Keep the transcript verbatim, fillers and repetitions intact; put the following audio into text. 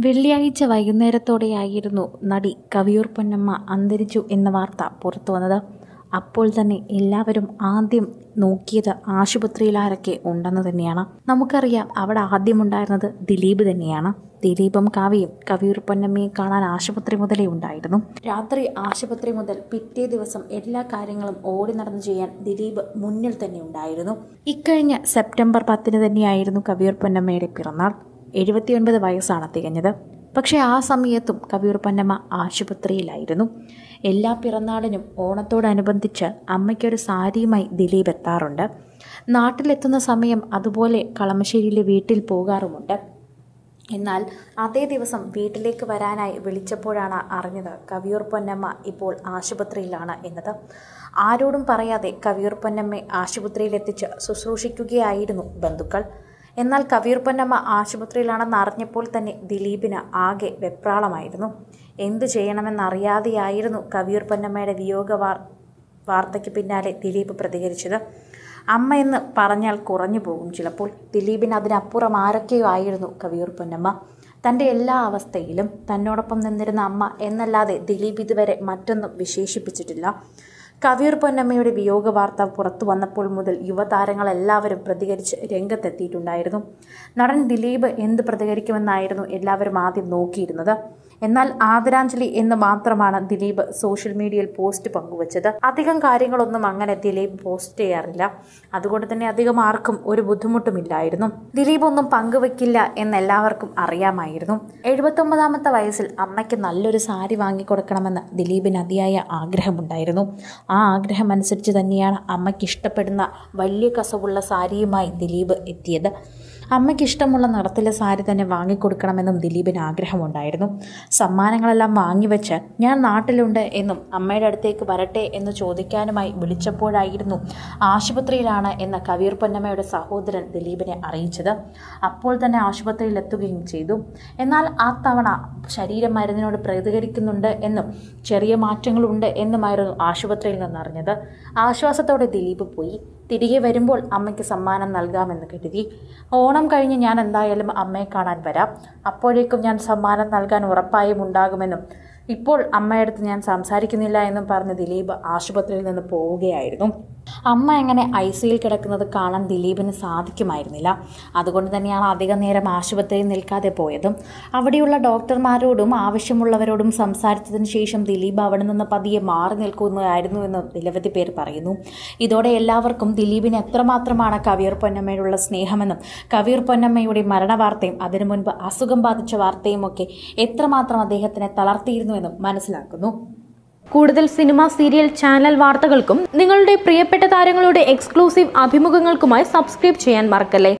വെള്ളിയാഴ്ച വൈകുന്നേരത്തോടെയായിരുന്നു നടി കവിയൂർ പൊന്നമ്മ അന്തരിച്ചു എന്ന വാർത്ത പുറത്തു വന്നത്. അപ്പോൾ തന്നെ എല്ലാവരും ആദ്യം നോക്കിയത് ആശുപത്രിയിൽ ആരൊക്കെ ഉണ്ടെന്ന് തന്നെയാണ്. നമുക്കറിയാം, അവിടെ ആദ്യമുണ്ടായിരുന്നത് ദിലീപ് തന്നെയാണ്. ദിലീപും കാവ്യയും കവിയൂർ പൊന്നമ്മയെ കാണാൻ ആശുപത്രി മുതലേ ഉണ്ടായിരുന്നു. രാത്രി ആശുപത്രി മുതൽ പിറ്റേ ദിവസം എല്ലാ കാര്യങ്ങളും ഓടി നടന്നു ചെയ്യാൻ ദിലീപ് മുന്നിൽ തന്നെ ഉണ്ടായിരുന്നു. ഇക്കഴിഞ്ഞ സെപ്റ്റംബർ പത്തിന് തന്നെയായിരുന്നു കവിയൂർ പൊന്നമ്മയുടെ പിറന്നാൾ. എഴുപത്തിയൊൻപത് വയസ്സാണ് തികഞ്ഞത്. പക്ഷേ ആ സമയത്തും കവിയൂർ പൊന്നമ്മ ആശുപത്രിയിലായിരുന്നു. എല്ലാ പിറന്നാളിനും ഓണത്തോടനുബന്ധിച്ച് അമ്മയ്ക്കൊരു സാരിയുമായി ദിലീപ് എത്താറുണ്ട്. നാട്ടിലെത്തുന്ന സമയം അതുപോലെ കളമശ്ശേരിയിലെ വീട്ടിൽ പോകാറുമുണ്ട്. എന്നാൽ അതേ ദിവസം വീട്ടിലേക്ക് വരാനായി വിളിച്ചപ്പോഴാണ് അറിഞ്ഞത് കവിയൂർ പൊന്നമ്മ ഇപ്പോൾ ആശുപത്രിയിലാണ് എന്നത്. ആരോടും പറയാതെ കവിയൂർ പൊന്നമ്മയെ ആശുപത്രിയിലെത്തിച്ച് ശുശ്രൂഷിക്കുകയായിരുന്നു ബന്ധുക്കൾ. എന്നാൽ കവിയൂർ പൊന്നമ്മ ആശുപത്രിയിലാണെന്ന് അറിഞ്ഞപ്പോൾ തന്നെ ദിലീപിന് ആകെ വെപ്രാളമായിരുന്നു. എന്തു ചെയ്യണമെന്നറിയാതെയായിരുന്നു കവിയൂർ പൊന്നമ്മയുടെ വിയോഗ വാർ വാർത്തയ്ക്ക് പിന്നാലെ ദിലീപ് പ്രതികരിച്ചത്. അമ്മ എന്ന് പറഞ്ഞാൽ കുറഞ്ഞു പോകും ചിലപ്പോൾ. ദിലീപിന് അതിനപ്പുറം ആരൊക്കെയോ ആയിരുന്നു കവിയൂർ പൊന്നമ്മ. തൻ്റെ എല്ലാ അവസ്ഥയിലും തന്നോടൊപ്പം നിന്നിരുന്ന അമ്മ എന്നല്ലാതെ ദിലീപ് ഇതുവരെ മറ്റൊന്നും വിശേഷിപ്പിച്ചിട്ടില്ല. കവിയൂർ പൊന്നമ്മയുടെ വിയോഗ വാർത്ത പുറത്തു വന്നപ്പോൾ മുതൽ യുവതാരങ്ങളെല്ലാവരും പ്രതികരിച്ച് രംഗത്തെത്തിയിട്ടുണ്ടായിരുന്നു. നടൻ ദിലീപ് എന്ത് പ്രതികരിക്കുമെന്നായിരുന്നു എല്ലാവരും ആദ്യം നോക്കിയിരുന്നത്. എന്നാൽ ആദരാഞ്ജലി എന്ന് മാത്രമാണ് ദിലീപ് സോഷ്യൽ മീഡിയയിൽ പോസ്റ്റ് പങ്കുവച്ചത്. അധികം കാര്യങ്ങളൊന്നും അങ്ങനെ ദിലീപ് പോസ്റ്റ് ചെയ്യാറില്ല. അതുകൊണ്ട് തന്നെ അധികം ആർക്കും ഒരു ബുദ്ധിമുട്ടുമില്ലായിരുന്നു. ദിലീപ് ഒന്നും പങ്കുവെക്കില്ല എന്നെല്ലാവർക്കും അറിയാമായിരുന്നു. എഴുപത്തൊമ്പതാമത്തെ വയസ്സിൽ അമ്മയ്ക്ക് നല്ലൊരു സാരി വാങ്ങിക്കൊടുക്കണമെന്ന് ദിലീപിന് അതിയായ ആഗ്രഹമുണ്ടായിരുന്നു. ആ ആഗ്രഹം അനുസരിച്ച് തന്നെയാണ് അമ്മയ്ക്ക് ഇഷ്ടപ്പെടുന്ന വലിയ കസവുള്ള സാരിയുമായി ദിലീപ് എത്തിയത്. അമ്മയ്ക്ക് ഇഷ്ടമുള്ള നിറത്തിലെ സാരി തന്നെ വാങ്ങിക്കൊടുക്കണമെന്നും ദിലീപിന് ആഗ്രഹമുണ്ടായിരുന്നു. സമ്മാനങ്ങളെല്ലാം വാങ്ങിവെച്ച് ഞാൻ നാട്ടിലുണ്ട് എന്നും അമ്മയുടെ അടുത്തേക്ക് വരട്ടെ എന്ന് ചോദിക്കാനുമായി വിളിച്ചപ്പോഴായിരുന്നു ആശുപത്രിയിലാണ് എന്ന കവിയൂർ പൊന്നമ്മയുടെ സഹോദരൻ ദിലീപിനെ അറിയിച്ചത്. അപ്പോൾ തന്നെ ആശുപത്രിയിൽ എത്തുകയും ചെയ്തു. എന്നാൽ ആ തവണ ശരീരം മരുന്നിനോട് പ്രതികരിക്കുന്നുണ്ട് എന്നും ചെറിയ മാറ്റങ്ങളുണ്ട് എന്നുമായിരുന്നു ആശുപത്രിയിൽ നിന്നറിഞ്ഞത്. ആശ്വാസത്തോടെ ദിലീപ് പോയി. തിരികെ വരുമ്പോൾ അമ്മയ്ക്ക് സമ്മാനം നൽകാമെന്ന് കരുതി. ഓണം കഴിഞ്ഞ് ഞാൻ എന്തായാലും അമ്മയെ കാണാൻ വരാം. അപ്പോഴേക്കും ഞാൻ സമ്മാനം നൽകാൻ ഉറപ്പായും ഉണ്ടാകുമെന്നും ഇപ്പോൾ അമ്മയടുത്ത് ഞാൻ സംസാരിക്കുന്നില്ല എന്നും പറഞ്ഞ് ദിലീപ് ആശുപത്രിയിൽ നിന്ന് പോവുകയായിരുന്നു. അമ്മ എങ്ങനെ ഐ സിയിൽ കിടക്കുന്നത് കാണാൻ ദിലീപിന് സാധിക്കുമായിരുന്നില്ല. അതുകൊണ്ട് തന്നെയാണ് അധിക നേരം ആശുപത്രിയിൽ നിൽക്കാതെ പോയതും. അവിടെയുള്ള ഡോക്ടർമാരോടും ആവശ്യമുള്ളവരോടും സംസാരിച്ചതിന് ശേഷം ദിലീപ് അവിടെ നിന്ന് പതിയെ മാറി നിൽക്കുന്നതായിരുന്നു എന്ന് നിരവധി പേർ പറയുന്നു. ഇതോടെ എല്ലാവർക്കും ദിലീപിന് എത്രമാത്രമാണ് കവിയൂർ പൊന്നമ്മയോടുള്ള സ്നേഹമെന്നും കവിയൂർ പൊന്നമ്മയുടെ മരണവാർത്തയും അതിനു മുൻപ് അസുഖം ബാധിച്ച വാർത്തയും ഒക്കെ എത്രമാത്രം അദ്ദേഹത്തിനെ തളർത്തിയിരുന്നുവെന്നും മനസ്സിലാക്കുന്നു. കൂടുതൽ സിനിമ, സീരിയൽ, ചാനൽ വാർത്തകൾക്കും നിങ്ങളുടെ പ്രിയപ്പെട്ട താരങ്ങളുടെ എക്സ്ക്ലൂസീവ് അഭിമുഖങ്ങൾക്കുമായി സബ്സ്ക്രൈബ് ചെയ്യാൻ മറക്കല്ലേ.